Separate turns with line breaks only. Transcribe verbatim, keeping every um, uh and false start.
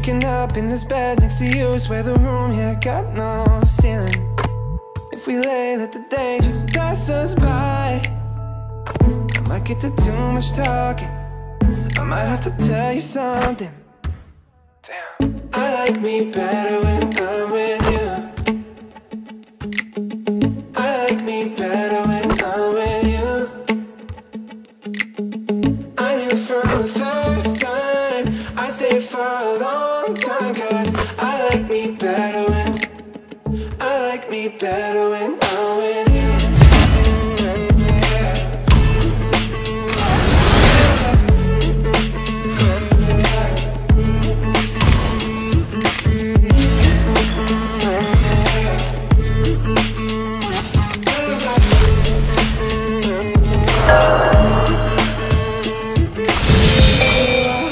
Waking up in this bed next to you is where the room, yeah, got no ceiling. If we lay, let the day just pass us by. I might get to too much talking. I might have to tell you something. Damn. I like me better when I'm with you. I like me better when I'm with you. I knew from the first time I'd stay for a long